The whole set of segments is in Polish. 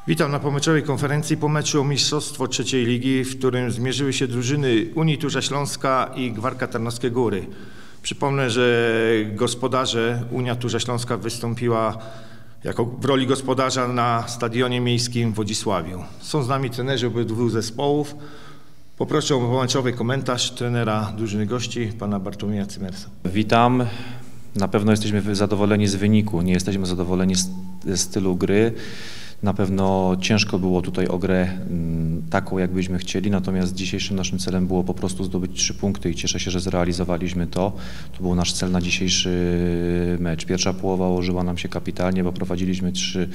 Witam na pomeczowej konferencji po meczu o Mistrzostwo Trzeciej Ligi, w którym zmierzyły się drużyny Unii Turza Śląska i Gwarka Tarnowskie Góry. Przypomnę, że gospodarze Unia Turza Śląska wystąpiła w roli gospodarza na stadionie miejskim w Wodzisławiu. Są z nami trenerzy obydwu zespołów. Poproszę o pomeczowy komentarz trenera drużyny gości, pana Bartłomieja Cymersa. Witam. Na pewno jesteśmy zadowoleni z wyniku, nie jesteśmy zadowoleni z stylu gry. Na pewno ciężko było tutaj o grę taką, jak byśmy chcieli, natomiast dzisiejszym naszym celem było po prostu zdobyć 3 punkty i cieszę się, że zrealizowaliśmy to. To był nasz cel na dzisiejszy mecz. Pierwsza połowa ułożyła nam się kapitalnie, bo prowadziliśmy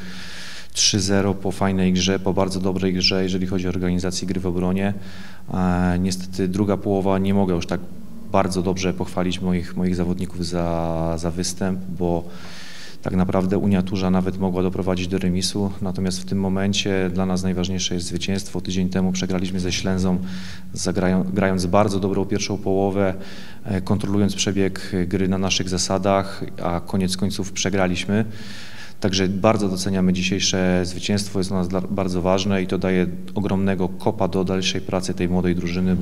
3-0 po fajnej grze, po bardzo dobrej grze, jeżeli chodzi o organizację gry w obronie. Niestety druga połowa nie mogę już tak bardzo dobrze pochwalić moich zawodników za występ, bo tak naprawdę Unia Turza nawet mogła doprowadzić do remisu, natomiast w tym momencie dla nas najważniejsze jest zwycięstwo. Tydzień temu przegraliśmy ze Ślęzą, grając bardzo dobrą pierwszą połowę, kontrolując przebieg gry na naszych zasadach, a koniec końców przegraliśmy. Także bardzo doceniamy dzisiejsze zwycięstwo, jest dla nas bardzo ważne i to daje ogromnego kopa do dalszej pracy tej młodej drużyny,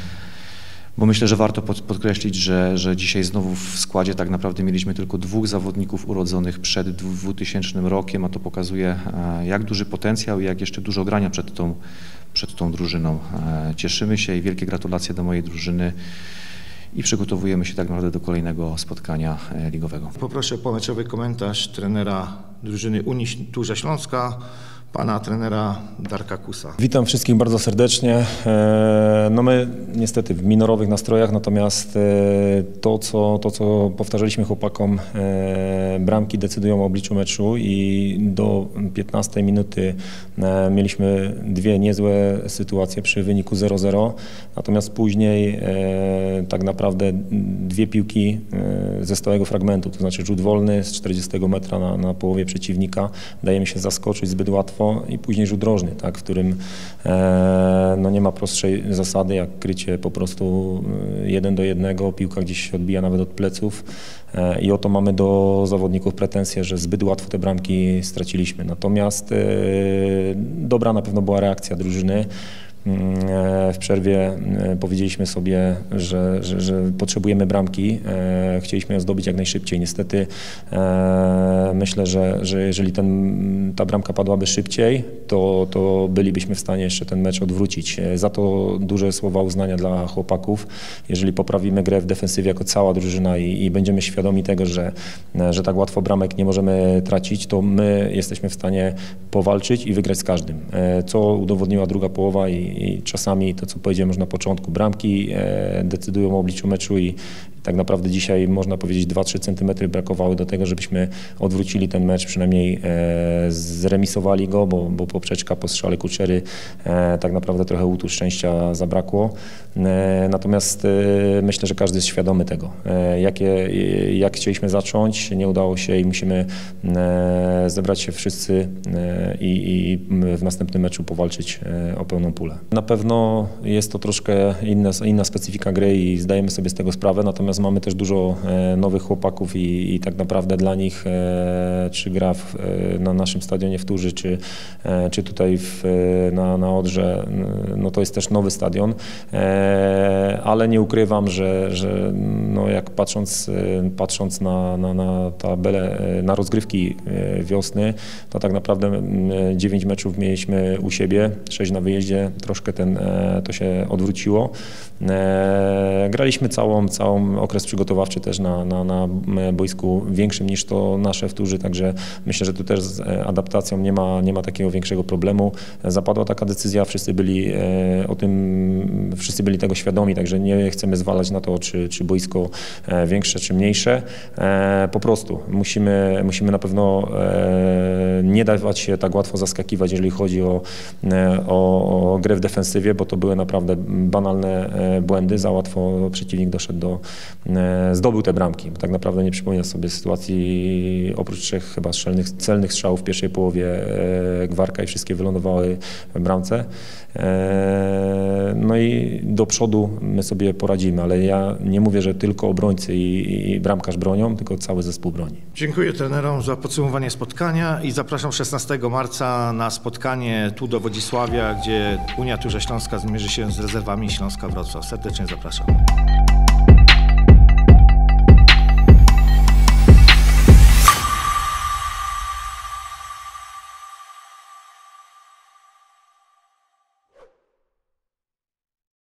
bo myślę, że warto podkreślić, że dzisiaj znowu w składzie tak naprawdę mieliśmy tylko 2 zawodników urodzonych przed 2000 rokiem, a to pokazuje, jak duży potencjał i jak jeszcze dużo grania przed tą drużyną. Cieszymy się i wielkie gratulacje do mojej drużyny i przygotowujemy się tak naprawdę do kolejnego spotkania ligowego. Poproszę o pomeczowy komentarz trenera drużyny Unii Turza Śląska, pana trenera Darka Kusa. Witam wszystkich bardzo serdecznie. No my niestety w minorowych nastrojach, natomiast to co powtarzaliśmy chłopakom, bramki decydują o obliczu meczu i do 15 minuty mieliśmy 2 niezłe sytuacje przy wyniku 0-0, natomiast później tak naprawdę 2 piłki ze stałego fragmentu, to znaczy rzut wolny z 40 metra na połowie przeciwnika, dajemy się zaskoczyć zbyt łatwo i później rzut rożny, tak, w którym no nie ma prostszej zasady jak krycie po prostu 1 do 1, piłka gdzieś się odbija nawet od pleców i oto mamy do zawodników pretensje, że zbyt łatwo te bramki straciliśmy. Natomiast dobra na pewno była reakcja drużyny. W przerwie powiedzieliśmy sobie, że potrzebujemy bramki, chcieliśmy ją zdobyć jak najszybciej. Niestety myślę, że jeżeli ta bramka padłaby szybciej, to bylibyśmy w stanie jeszcze ten mecz odwrócić. Za to duże słowa uznania dla chłopaków. Jeżeli poprawimy grę w defensywie jako cała drużyna i będziemy świadomi tego, że tak łatwo bramek nie możemy tracić, to my jesteśmy w stanie powalczyć i wygrać z każdym. Co udowodniła druga połowa i czasami to, co powiedziałem już na początku, bramki decydują o obliczu meczu i tak naprawdę dzisiaj można powiedzieć 2-3 cm brakowały do tego, żebyśmy odwrócili ten mecz, przynajmniej zremisowali go, bo poprzeczka po strzale Kuczery tak naprawdę trochę łutu szczęścia zabrakło. Natomiast myślę, że każdy jest świadomy tego, jak chcieliśmy zacząć, nie udało się i musimy zebrać się wszyscy i w następnym meczu powalczyć o pełną pulę. Na pewno jest to troszkę inna specyfika gry i zdajemy sobie z tego sprawę, natomiast mamy też dużo nowych chłopaków i tak naprawdę dla nich czy gra na naszym stadionie w Turzy, czy tutaj na Odrze, no to jest też nowy stadion, ale nie ukrywam, że no jak patrząc na tabelę, na rozgrywki wiosny, to tak naprawdę 9 meczów mieliśmy u siebie, 6 na wyjeździe, troszkę to się odwróciło. Graliśmy cały okres przygotowawczy też na boisku większym niż to nasze w Turzy, także myślę, że tu też z adaptacją nie ma takiego większego problemu. Zapadła taka decyzja, wszyscy byli tego świadomi, także nie chcemy zwalać na to, czy boisko większe, czy mniejsze. Po prostu musimy na pewno nie dawać się tak łatwo zaskakiwać, jeżeli chodzi o grę w defensywie, bo to były naprawdę banalne błędy. Za łatwo przeciwnik doszedł zdobył te bramki. Tak naprawdę nie przypominam sobie sytuacji, oprócz 3 chyba celnych strzałów w pierwszej połowie Gwarka i wszystkie wylądowały w bramce. No i do przodu my sobie poradzimy, ale ja nie mówię, że tylko obrońcy i bramkarz bronią, tylko cały zespół broni. Dziękuję trenerom za podsumowanie spotkania i zapraszam 16 marca na spotkanie tu do Wodzisławia, gdzie Unia Turze Śląska zmierzy się z rezerwami Śląska Wrocław. Serdecznie zapraszam.